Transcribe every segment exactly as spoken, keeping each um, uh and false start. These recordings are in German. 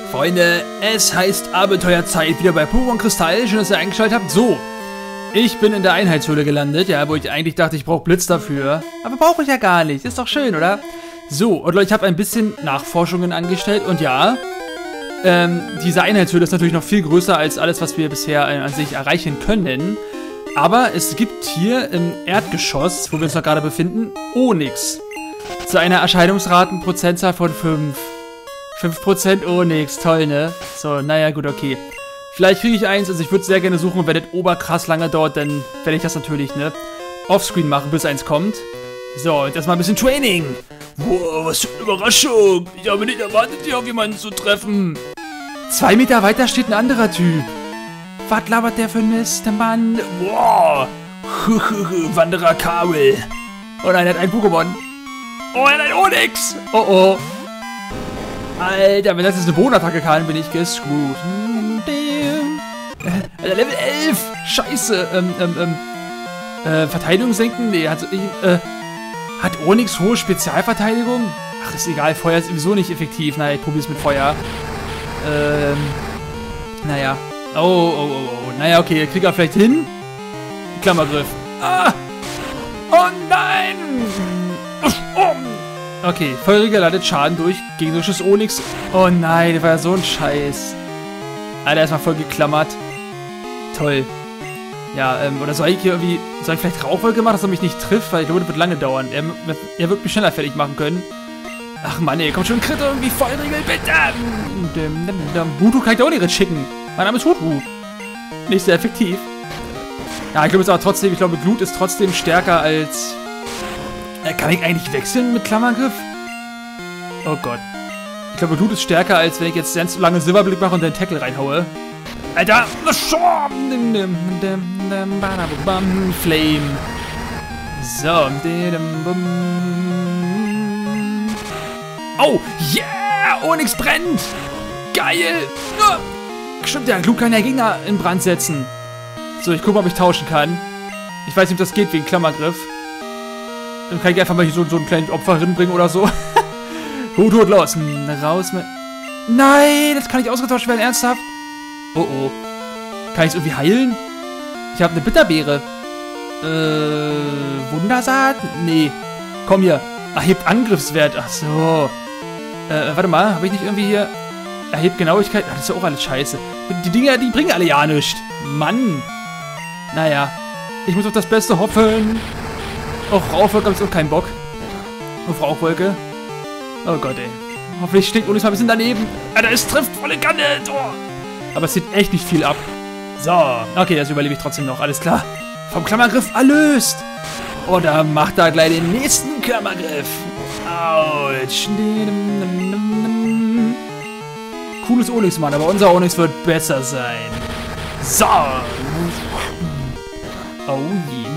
Freunde, es heißt Abenteuerzeit wieder bei Pokémon Kristall. Schön, dass ihr eingeschaltet habt. So, ich bin in der Einheitshöhle gelandet, ja, wo ich eigentlich dachte, ich brauche Blitz dafür. Aber brauche ich ja gar nicht. Ist doch schön, oder? So, und Leute, ich habe ein bisschen Nachforschungen angestellt. Und ja, ähm, diese Einheitshöhle ist natürlich noch viel größer als alles, was wir bisher äh, an sich erreichen können. Aber es gibt hier im Erdgeschoss, wo wir uns noch gerade befinden, Onyx. Zu einer Erscheinungsratenprozentzahl von fünf. fünf Prozent Onyx, toll, ne? So, naja, gut, okay. Vielleicht kriege ich eins, also ich würde es sehr gerne suchen und wenn das oberkrass lange dauert, dann werde ich das natürlich, ne, offscreen machen, bis eins kommt. So, jetzt erstmal ein bisschen Training. Wow, was für eine Überraschung. Ich habe nicht erwartet, hier auf jemanden zu treffen. Zwei Meter weiter steht ein anderer Typ. Was labert der für ein Mist, der Mann? Wow. Wanderer Kabel. Oh nein, er hat ein Pokémon. Oh, er hat ein Onyx. Oh, oh. Alter, wenn das jetzt eine Bodenattacke kann, bin ich gescrewt. Alter, Level elf. Scheiße. Ähm, ähm, ähm. Äh, Verteidigung senken? Nee, hat, äh, hat Onyx hohe Spezialverteidigung? Ach, ist egal. Feuer ist sowieso nicht effektiv. Naja, ich probier's mit Feuer. Ähm. Naja. Oh, oh, oh, oh. Naja, okay, kriegt er vielleicht hin. Klammergriff. Ah! Oh nein! Oh. Okay, Feuerriegel leitet Schaden durch gegnerisches Onyx. Oh nein, das war ja so ein Scheiß. Alter, erstmal voll geklammert. Toll. Ja, ähm, oder soll ich hier irgendwie, soll ich vielleicht Rauchwolke machen, dass er mich nicht trifft? Weil ich glaube, das wird lange dauern. Er, er wird mich schneller fertig machen können. Ach Mann, ey, kommt schon ein Crit irgendwie, Feuerriegel, bitte! Hutu kann ich auch nicht schicken. Mein Name ist Hutu. Nicht sehr effektiv. Ja, ich glaube jetzt aber trotzdem, ich glaube, Glut ist trotzdem stärker als... Kann ich eigentlich wechseln mit Klammergriff? Oh Gott. Ich glaube, Glut ist stärker, als wenn ich jetzt ganz lange Silberblick mache und den Tackle reinhaue. Alter! Flame. So. Oh, yeah! Onyx brennt! Geil! Stimmt ja, Glut kann ja Gegner in Brand setzen. So, ich gucke mal, ob ich tauschen kann. Ich weiß nicht, ob das geht wegen Klammergriff. Dann kann ich einfach mal hier so, so ein kleines Opfer hinbringen oder so. Hutu und los. Raus mit... Nein, das kann nicht ausgetauscht werden, ernsthaft? Oh, oh. Kann ich es irgendwie heilen? Ich habe eine Bitterbeere. Äh, Wundersaat? Nee. Komm hier. Erhebt Angriffswert. Ach so. Äh, warte mal. Habe ich nicht irgendwie hier... Erhebt Genauigkeit? Ach, das ist ja auch alles scheiße. Die Dinger, die bringen alle ja nichts. Mann. Naja. Ich muss auf das Beste hoffen. Auf Rauchwolke habe ich auch keinen Bock. Auf Rauchwolke. Oh Gott, ey. Hoffentlich stinkt Onyx mal ein bisschen daneben. Alter, es trifft volle Kanne. Oh. Aber es sieht echt nicht viel ab. So. Okay, das überlebe ich trotzdem noch. Alles klar. Vom Klammergriff erlöst. Oder macht da gleich den nächsten Klammergriff. Autsch. Cooles Onyx, Mann. Aber unser Onyx wird besser sein. So. Oh je.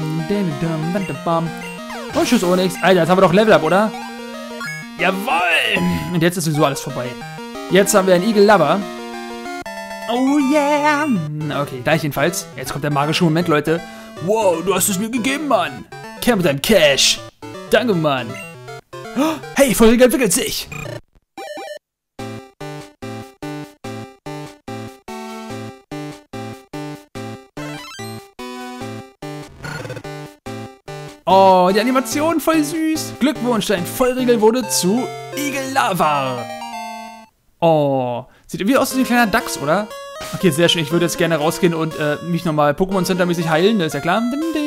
Oh, tschüss, Onyx. Alter, jetzt haben wir doch Level Up, oder? Jawoll! Und jetzt ist sowieso alles vorbei. Jetzt haben wir einen Eagle Lover. Oh yeah! Okay, gleich jedenfalls. Jetzt kommt der magische Moment, Leute. Wow, du hast es mir gegeben, Mann. Kehr mit deinem Cash. Danke, Mann. Hey, Feuerriegel entwickelt sich. Oh, die Animation voll süß. Glückwunsch, dein Feuerriegel wurde zu Eagle Lover. Oh, sieht irgendwie aus wie ein kleiner Dachs, oder? Okay, sehr schön. Ich würde jetzt gerne rausgehen und äh, mich nochmal Pokémon Center mäßig heilen. Das ist ja klar.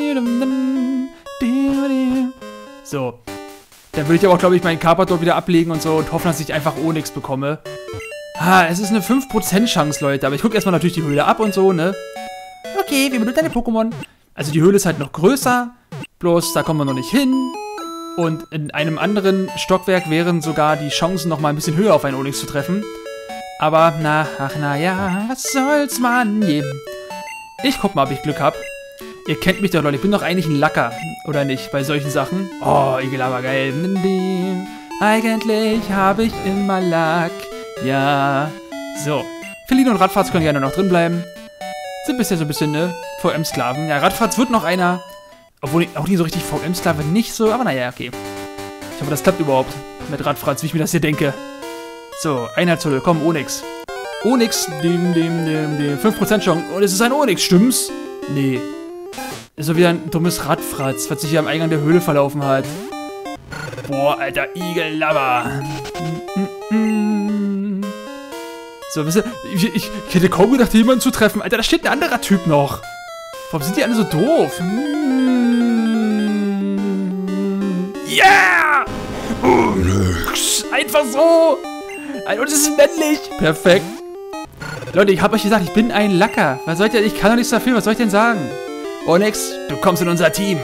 So. Dann würde ich aber auch, glaube ich, meinen Carpador wieder ablegen und so und hoffen, dass ich einfach Onyx bekomme. Ah, es ist eine fünf Prozent Chance, Leute. Aber ich gucke erstmal natürlich die Höhle ab und so, ne? Okay, wie benutzt deine Pokémon? Also die Höhle ist halt noch größer. Bloß, da kommen wir noch nicht hin. Und in einem anderen Stockwerk wären sogar die Chancen noch mal ein bisschen höher auf einen Onyx zu treffen. Aber, na, ach, na ja, was soll's, Mann? Ich guck mal, ob ich Glück hab. Ihr kennt mich doch, Leute. Ich bin doch eigentlich ein Lacker. Oder nicht, bei solchen Sachen? Oh, Eagle Lover, geil. Eigentlich habe ich immer Lack. Ja. So. Feline und Radfratz können gerne noch drin bleiben. Sind bisher so ein bisschen, ne? V M-Sklaven. Ja, Radfratz wird noch einer. Obwohl, auch nicht so richtig V M-Sklave, nicht so, aber naja, okay. Ich hoffe, das klappt überhaupt mit Radfratz, wie ich mir das hier denke. So, Einheitshöhle, komm, Onyx. Onyx, dem, dem, dem, dem fünf Prozent Chance. Und es ist ein Onyx, stimmt's? Nee. Ist so wie ein dummes Radfratz, was sich hier am Eingang der Höhle verlaufen hat. Boah, alter Igellabber. So, wisst ihr, ich, ich, ich hätte kaum gedacht, jemanden zu treffen. Alter, da steht ein anderer Typ noch. Warum sind die alle so doof? Yeah! Onyx! Einfach so! Und es ist männlich! Perfekt. Leute, ich hab euch gesagt, ich bin ein Lacker. Was soll ich denn? Ich kann doch nichts dafür. Was soll ich denn sagen? Onyx, du kommst in unser Team.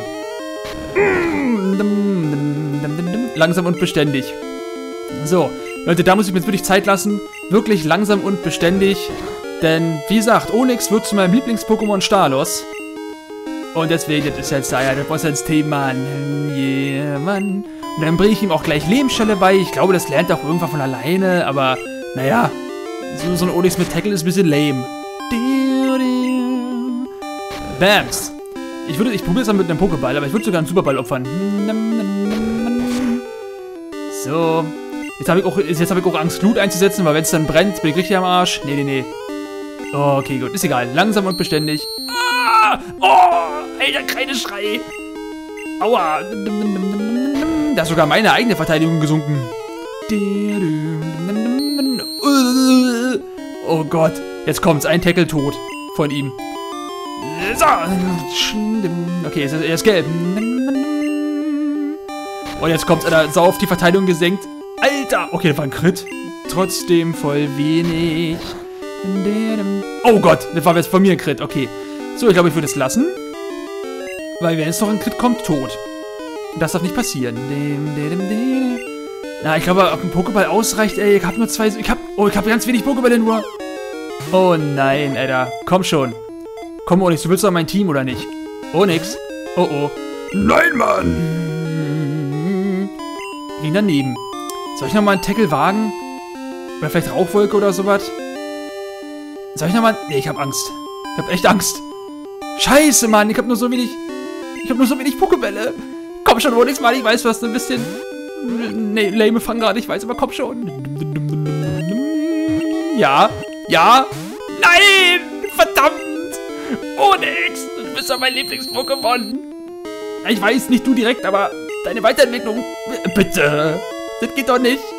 Langsam und beständig. So, Leute, da muss ich mir jetzt wirklich Zeit lassen. Wirklich langsam und beständig. Denn, wie gesagt, Onyx wird zu meinem Lieblings-Pokémon Stalos. Und deswegen ist jetzt da ja der Boss ins Team, Mann. Yeah, Mann. Und dann bringe ich ihm auch gleich Lebensschelle bei. Ich glaube, das lernt er auch irgendwann von alleine. Aber, naja, so, so ein Onyx mit Tackle ist ein bisschen lame. Bams. Ich würde, ich probiere es dann mit einem Pokéball, aber ich würde sogar einen Superball opfern. So. Jetzt habe ich, auch, jetzt hab ich auch Angst, Glut einzusetzen, weil wenn es dann brennt, bin ich richtig am Arsch. Nee, nee, nee. Oh, okay, gut. Ist egal. Langsam und beständig. Ah! Oh! Alter, Kreideschrei! Aua! Da ist sogar meine eigene Verteidigung gesunken. Oh Gott. Jetzt kommt's. Ein Tackle tot. Von ihm. So. Okay, er ist gelb. Und jetzt kommt's, Alter. Sau auf die Verteidigung gesenkt. Alter! Okay, das war ein Crit. Trotzdem voll wenig. Oh Gott, das war jetzt von mir ein Crit. Okay. So, ich glaube, ich würde es lassen. Weil wenn jetzt noch ein Crit kommt, tot. Und das darf nicht passieren. Na, ich glaube, ob ein Pokéball ausreicht, ey. Ich habe nur zwei... Ich habe... Oh, ich habe ganz wenig Pokébälle nur. Oh nein, Alter. Komm schon. Komm, Onyx, du willst doch mein Team, oder nicht? Onyx? Oh, oh. Nein, Mann! Ging daneben. Soll ich nochmal einen Tackle wagen? Oder vielleicht Rauchwolke oder sowas? Soll ich nochmal... Nee, ich hab Angst. Ich hab echt Angst. Scheiße, Mann. Ich hab nur so wenig... Ich hab nur so wenig Pokébälle. Komm schon, Onyx, Mann. Ich weiß, du hast ein bisschen... Nee, lame Fang gerade, ich weiß, aber komm schon. Ja. Ja. Nein! Verdammt! Onyx! Du bist doch mein Lieblings-Pokémon. Ich weiß, nicht du direkt, aber deine Weiterentwicklung... Bitte. Das geht doch nicht.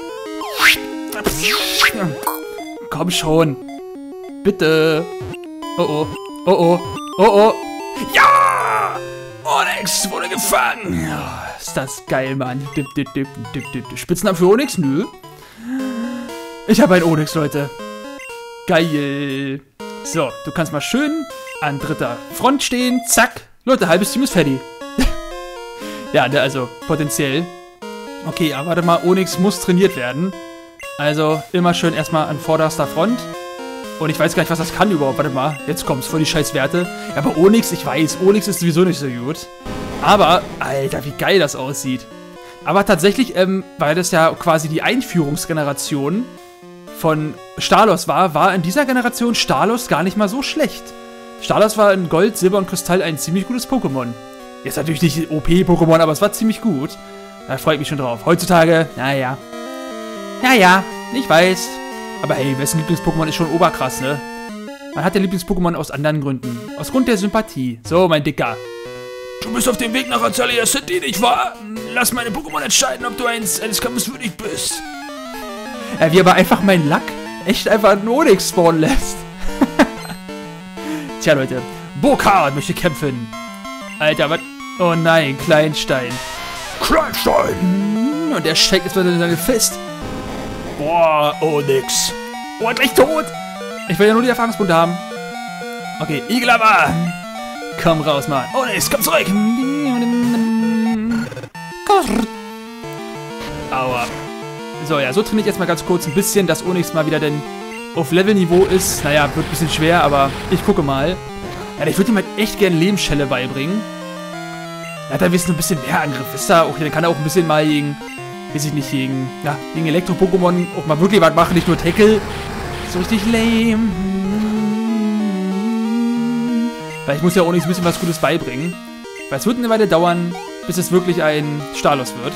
Komm schon. Bitte. Oh oh. Oh oh. Oh oh. Ja! Onyx wurde gefangen. Oh, ist das geil, Mann. Dip, dip, dip, dip, dip. Spitznamen für Onyx? Nö. Ich habe ein Onyx, Leute. Geil. So, du kannst mal schön an dritter Front stehen. Zack. Leute, halbes Team ist fertig. Ja, also potenziell. Okay, aber warte mal, Onyx muss trainiert werden. Also immer schön erstmal an vorderster Front. Und ich weiß gar nicht, was das kann überhaupt. Warte mal, jetzt kommt's, voll die scheiß Werte. Ja, aber Onyx, ich weiß, Onyx ist sowieso nicht so gut. Aber, Alter, wie geil das aussieht. Aber tatsächlich, ähm, weil das ja quasi die Einführungsgeneration von Stalos war, war in dieser Generation Stalos gar nicht mal so schlecht. Stalos war in Gold, Silber und Kristall ein ziemlich gutes Pokémon. Jetzt natürlich nicht O P-Pokémon, aber es war ziemlich gut. Da freue ich mich schon drauf. Heutzutage, naja. Naja, ich weiß. Aber hey, wessen Lieblings-Pokémon ist schon oberkrass, ne? Man hat ja Lieblings-Pokémon aus anderen Gründen. Aus Grund der Sympathie. So, mein Dicker. Du bist auf dem Weg nach Azalea City, nicht wahr? Lass meine Pokémon entscheiden, ob du eins eines Kampfes würdig bist. Ja, wie aber einfach mein Lack echt einfach einen Onyx spawnen lässt. Tja, Leute. Burkhard möchte kämpfen. Alter, was? Oh nein, Kleinstein. Kleinstein! Und der Shake ist wieder in seine Fist. Boah, Onyx. Oh, gleich tot. Ich will ja nur die Erfahrungspunkte haben. Okay, Igellabber. Komm raus, Mann. Onyx, komm zurück. Aua. So, ja, so trainiere ich jetzt mal ganz kurz ein bisschen, dass Onyx mal wieder denn auf Levelniveau ist. Naja, wird ein bisschen schwer, aber ich gucke mal. Ja, ich würde ihm halt echt gerne Lebensschelle beibringen. Er hat ein bisschen, ein bisschen mehr Angriff, wisst ihr? Okay, dann kann er auch ein bisschen mal gegen, weiß ich nicht, gegen, ja, gegen Elektro-Pokémon auch mal wirklich was machen, nicht nur Tackle. So richtig lame. Weil ich muss ja auch nicht ein bisschen was Gutes beibringen. Weil es wird eine Weile dauern, bis es wirklich ein Stalos wird.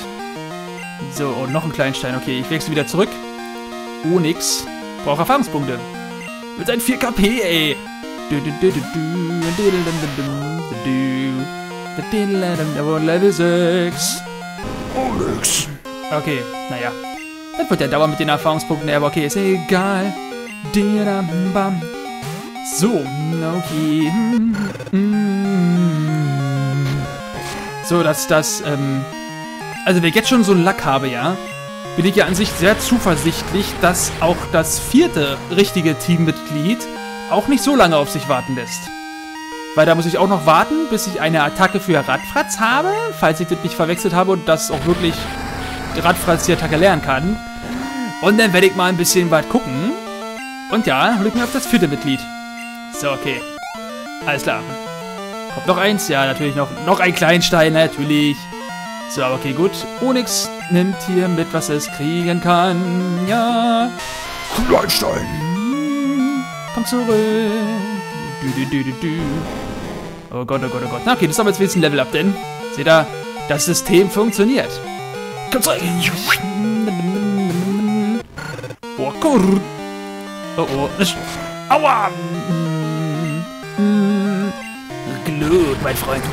So, und noch ein Kleinstein. Okay, ich wechsle wieder zurück. Onyx braucht Erfahrungspunkte. Mit seinen vier K P, ey. Level sechs. Onyx. Okay, naja. Das wird ja dauern mit den Erfahrungspunkten, aber okay, ist egal. So, okay. So, dass das, ähm... Also, wenn ich jetzt schon so einen Lack habe, ja, bin ich ja an sich sehr zuversichtlich, dass auch das vierte richtige Teammitglied auch nicht so lange auf sich warten lässt. Weil da muss ich auch noch warten, bis ich eine Attacke für Radfratz habe, falls ich das nicht verwechselt habe und das auch wirklich Radfratz die Attacke lernen kann. Und dann werde ich mal ein bisschen weit gucken. Und ja, hol ich mir auf das vierte Mitglied. So, okay. Alles klar. Kommt noch eins? Ja, natürlich noch. Noch ein Kleinstein, natürlich. So, okay, gut. Onyx nimmt hier mit, was es kriegen kann. Ja. Kleinstein. Komm zurück. Du, du, du, du, du. Oh Gott, oh Gott, oh Gott. Na, okay, das ist aber jetzt wenigstens ein Level-Up, denn seht ihr, das System funktioniert. Komm zurück. Oh, Gott. Oh, oh. Aua. Glut, mein Freund.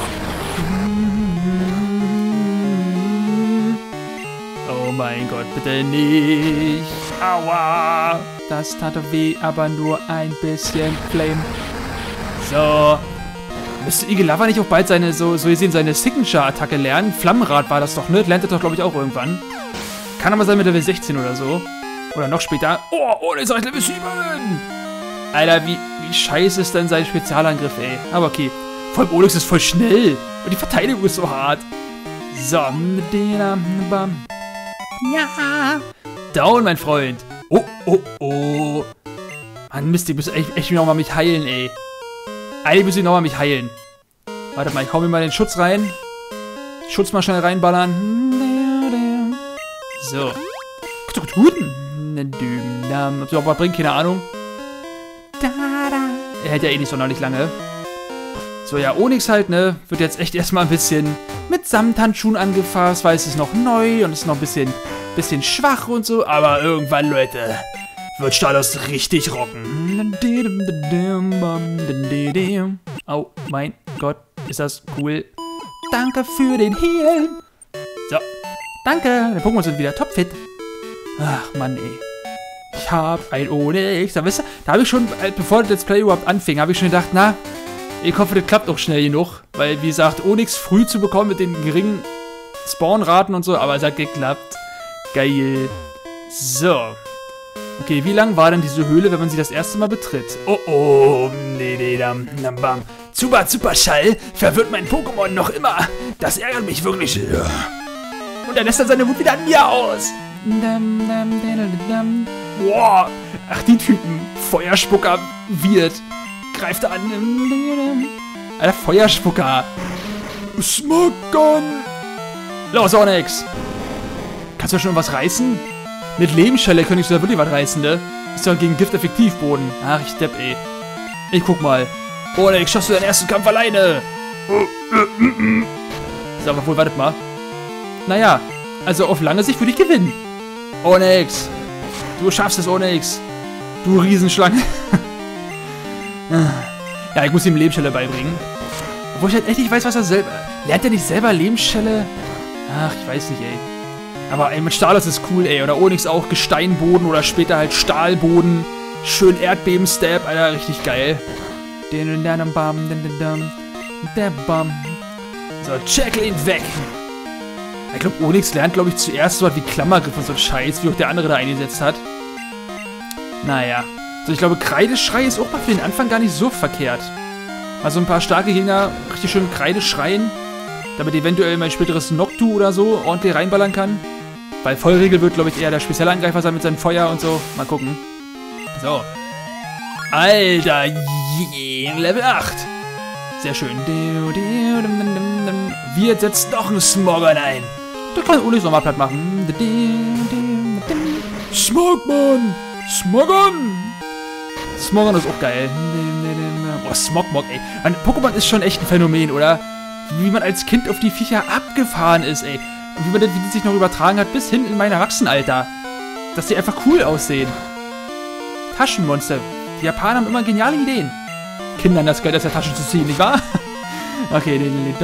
Oh mein Gott, bitte nicht. Aua. Das tat weh, aber nur ein bisschen. Flame. So. Müsste Igelava nicht auch bald seine, so, so gesehen, seine Signature-Attacke lernen? Flammenrad war das doch, ne? Lernt er doch, glaube ich, auch irgendwann. Kann aber sein mit Level sechzehn oder so. Oder noch später. Oh, oh, der ist halt Level sieben. Alter, wie, wie scheiße ist denn sein Spezialangriff, ey. Aber okay. Vor allem Onyx ist voll schnell. Und die Verteidigung ist so hart. So. Ja. Down, mein Freund. Oh, oh, oh. Mann, Mist, ich muss echt, echt nochmal mich heilen, ey. Eigentlich muss ich nochmal mich heilen. Warte mal, ich hau mir mal den Schutz rein. Schutz mal schnell reinballern. So. Ob das was bringt, keine Ahnung. Er hält ja eh nicht sonderlich lange. So, ja, Onyx halt, ne, wird jetzt echt erstmal ein bisschen mit Samthandschuhen angefasst, weil es ist noch neu und es ist noch ein bisschen, bisschen schwach und so. Aber irgendwann, Leute, wird Stalos richtig rocken. Oh mein Gott, ist das cool. Danke für den Heal. So, danke, die Pokémon sind wieder topfit. Ach, Mann, ey. Ich hab ein Onyx. Da, wisst ihr, da habe ich schon, bevor das Let's Play überhaupt anfing, habe ich schon gedacht, na, ich hoffe, das klappt auch schnell genug. Weil, wie gesagt, Onyx früh zu bekommen mit den geringen Spawnraten und so, aber es hat geklappt. Geil. So. Okay, wie lang war denn diese Höhle, wenn man sie das erste Mal betritt? Oh, oh, nee, nee, dam, dam, bam. Zuba, Zuba, Schall verwirrt mein Pokémon noch immer. Das ärgert mich wirklich. Ja. Und er lässt dann seine Wut wieder an mir aus. Boah. Ach, die Typen. Feuerspucker wird. Greift an. Alter, Feuerspucker. Smogon. Los, Onyx. Kannst du schon was reißen? Mit Lebensschelle könnte ich so wirklich was reißen, ne? Ist ja gegen Gift effektiv, Boden. Ach, ich depp, ey. Ich guck mal. Onyx, schaffst du deinen ersten Kampf alleine? So, aber wohl, wartet mal. Naja, also auf lange Sicht würde ich gewinnen. Onyx. Du schaffst es, Onyx. Du Riesenschlange. Ja, ich muss ihm Lebensschelle beibringen. Obwohl ich halt echt nicht weiß, was er selber... Lernt er nicht selber Lebensschelle? Ach, ich weiß nicht, ey. Aber ey, mit Stalos ist cool, ey. Oder Onyx auch Gesteinboden oder später halt Stahlboden. Schön Erdbeben-Stab, Alter, richtig geil. So, check ihn weg. Ich glaube, Onyx lernt, glaube ich, zuerst so was wie Klammergriff und so Scheiß, wie auch der andere da eingesetzt hat. Naja. So, ich glaube, Kreideschrei ist auch mal für den Anfang gar nicht so verkehrt. Mal so ein paar starke Gegner richtig schön Kreide schreien, damit eventuell mein späteres Noctu oder so ordentlich reinballern kann. Weil Vollregel wird, glaube ich, eher der Spezialangreifer sein mit seinem Feuer und so. Mal gucken. So. Alter, yeah, Level acht. Sehr schön. Wir setzen noch einen Smogon ein. Da kann Onyx nochmal platt machen. Smogmon! Smogon! Smogon ist auch geil. Oh, Smogmog, ey. Mein Pokémon ist schon echt ein Phänomen, oder? Wie man als Kind auf die Viecher abgefahren ist, ey. Und wie man das, wie das sich noch übertragen hat, bis hin in mein Erwachsenenalter. Dass die einfach cool aussehen. Taschenmonster. Die Japaner haben immer geniale Ideen. Kindern das Geld aus der Tasche zu ziehen, nicht wahr? Okay.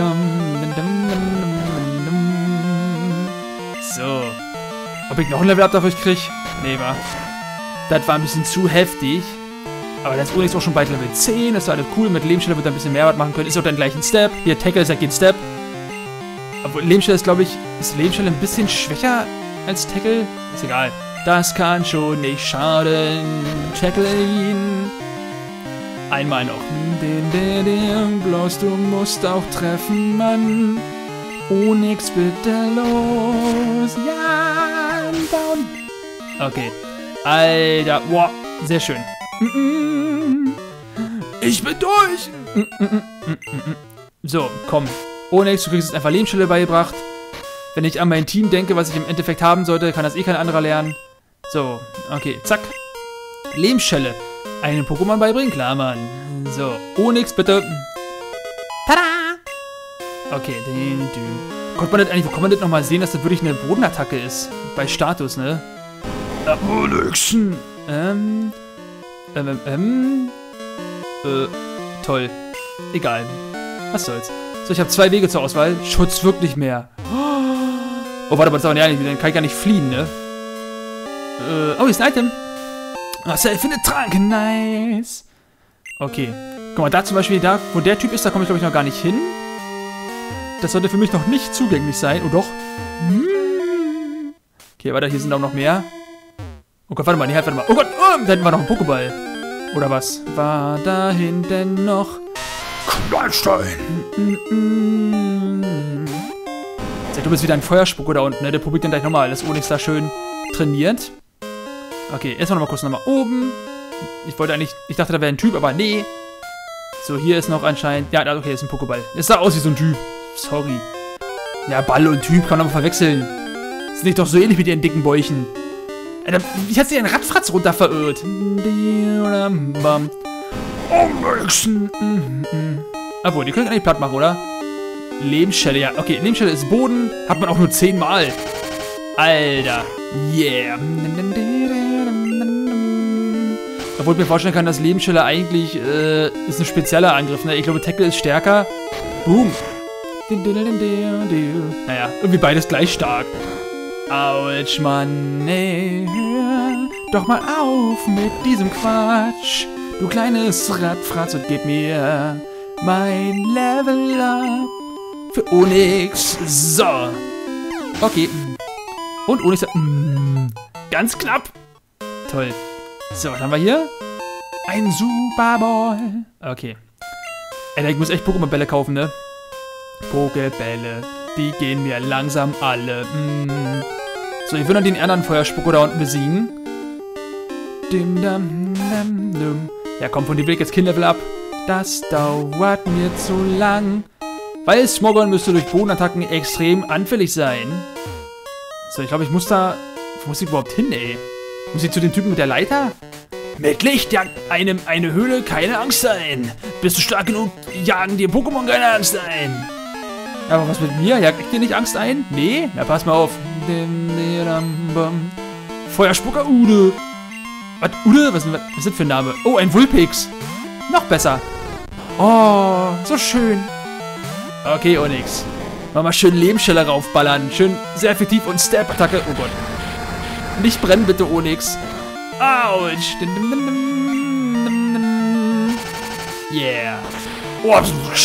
So. Ob ich noch ein Level-Up dafür kriege? Nee, wa? Das war ein bisschen zu heftig. Aber das Onyx auch schon bald Level zehn. Das ist alles cool. Mit Lebensstelle wird er ein bisschen mehr was machen können. Ist auch dann gleich ein Step. Hier, Tackle ist ja kein Step. Obwohl, Lebensstelle ist, glaube ich, ist Lebensstelle ein bisschen schwächer als Tackle. Ist egal. Das kann schon nicht schaden. Tackle ihn. Einmal noch. Den, den, den. Bloß du musst auch treffen, Mann. Onyx, bitte los. Ja, down. Okay. Alter. Wow. Sehr schön. Ich bin durch. So, komm. Onyx, du kriegst jetzt einfach Lebensstelle beigebracht. Wenn ich an mein Team denke, was ich im Endeffekt haben sollte, kann das eh kein anderer lernen. So, okay, zack. Lebensstelle. Einen Pokémon beibringen? Klar, Mann. So, Onyx, bitte. Tada! Okay, den, den. Konnte man das eigentlich, wo kann man das nochmal sehen, dass das wirklich eine Bodenattacke ist? Bei Status, ne? Äh, Onyx. Ähm. Ähm, ähm, ähm. Äh, toll. Egal. Was soll's. So, ich habe zwei Wege zur Auswahl. Schutz wirkt nicht mehr. Oh, warte mal, das ist aber nicht, dann kann ich gar nicht fliehen, ne? Äh, oh, hier ist ein Item. Marcel findet Trank. Nice. Okay. Guck mal, da zum Beispiel, da, wo der Typ ist, da komme ich, glaube ich, noch gar nicht hin. Das sollte für mich noch nicht zugänglich sein. Oh, doch. Okay, warte, hier sind auch noch mehr. Oh Gott, warte mal, nee, halt, warte mal. Oh Gott, oh, da hinten war noch ein Pokéball. Oder was? War da hinten noch Knallstein? Mm -mm. Du bist wieder ein Feuerspucker da unten, ne? Der probiert dann gleich nochmal. Das Onyx da schön trainiert. Okay, erstmal nochmal kurz nochmal oben. Ich wollte eigentlich, ich dachte, da wäre ein Typ, aber nee. So, hier ist noch anscheinend, ja, okay, das ist ein Pokéball. Es sah aus wie so ein Typ. Sorry. Ja, Ball und Typ kann man aber verwechseln. Das ist nicht doch so ähnlich mit ihren dicken Bäuchen. Alter, wie hat sich ein Radfratz runter verirrt? Obwohl, die können eigentlich platt machen, oder? Lebensstelle, ja. Okay, Lebensstelle ist Boden. Hat man auch nur zehnmal. Alter. Yeah. Obwohl ich mir vorstellen kann, dass Lebensstelle eigentlich äh, ist ein spezieller Angriff. Ne? Ich glaube, Tackle ist stärker. Boom. Naja, irgendwie beides gleich stark. Autsch, Mann, ey. Hör doch mal auf mit diesem Quatsch. Du kleines Radfratz und gib mir mein Level Up. Für Onyx. So. Okay. Und Onyx. Mm, ganz knapp. Toll. So, was haben wir hier? Ein Superball. Okay. Ey, ich muss echt Pokémon-Bälle kaufen, ne? Pokébälle. Die gehen mir langsam alle. Mm. So, ich will noch den anderen Feuerspucker da unten besiegen. Dim, dam, dam, dum. Ja, komm, von dem Weg jetzt Kind-Level ab. Das dauert mir zu lang. Weil Smogon müsste durch Bodenattacken extrem anfällig sein. So, ich glaube, ich muss da... Wo muss ich überhaupt hin, ey? Muss ich zu dem Typen mit der Leiter? Mit Licht jagt einem eine Höhle keine Angst ein. Bist du stark genug, jagen dir Pokémon keine Angst ein. Aber was mit mir? Jagt dir nicht Angst ein? Nee? Na, pass mal auf. Feuerspucker Ude. Was? Ude? Was, was ist das für ein Name? Oh, ein Vulpix. Noch besser. Oh, so schön. Okay, Onyx. Mal mal schön Lebensstelle raufballern. Schön sehr effektiv und Step-Attacke. Oh Gott. Nicht brennen, bitte, Onyx. Autsch. Yeah. Oh,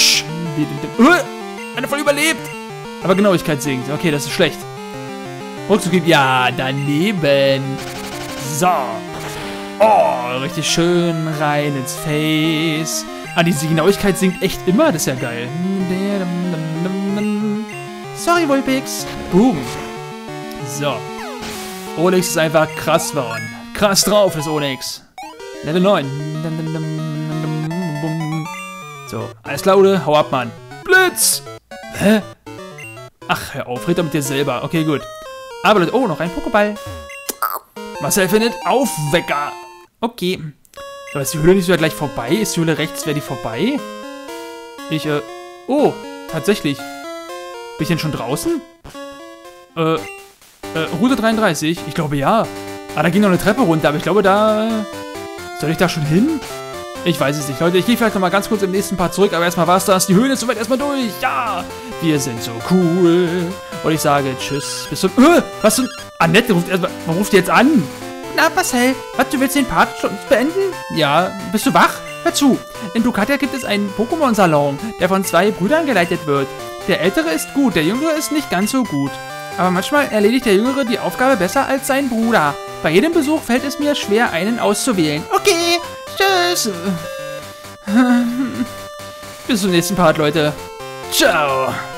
eine voll überlebt. Aber Genauigkeit sinkt. Okay, das ist schlecht. Rückzug gibt. Ja, daneben. So. Oh, richtig schön rein ins Face. Ah, diese Genauigkeit sinkt echt immer. Das ist ja geil. Sorry, Vulpix. Boom. So. Onyx ist einfach krass geworden. Krass drauf, das Onyx. Level neun. So, alles klar, Ude. Hau ab, Mann. Blitz! Hä? Ach, hör auf. Red doch mit dir selber. Okay, gut. Aber, oh, noch ein Pokéball. Marcel findet Aufwecker. Okay. So, ist die Höhle nicht so gleich vorbei? Ist die Höhle rechts, wäre die vorbei? Ich, äh... Oh, tatsächlich. Bin ich denn schon draußen? Äh... Äh, Route dreiunddreißig? Ich glaube, ja. Ah, da ging noch eine Treppe runter, aber ich glaube, da... Soll ich da schon hin? Ich weiß es nicht, Leute. Ich gehe vielleicht noch mal ganz kurz im nächsten Part zurück, aber erstmal war's das. Die Höhle ist soweit erstmal durch. Ja, wir sind so cool. Und ich sage tschüss. Bis zum... Äh, was denn? Annette ruft erstmal... Man ruft jetzt an. Na, Marcel, was, du willst den Part schon beenden? Ja, bist du wach? Hör zu. In Ducatia gibt es einen Pokémon-Salon, der von zwei Brüdern geleitet wird. Der Ältere ist gut, der Jüngere ist nicht ganz so gut. Aber manchmal erledigt der Jüngere die Aufgabe besser als sein Bruder. Bei jedem Besuch fällt es mir schwer, einen auszuwählen. Okay, tschüss. Bis zum nächsten Part, Leute. Ciao.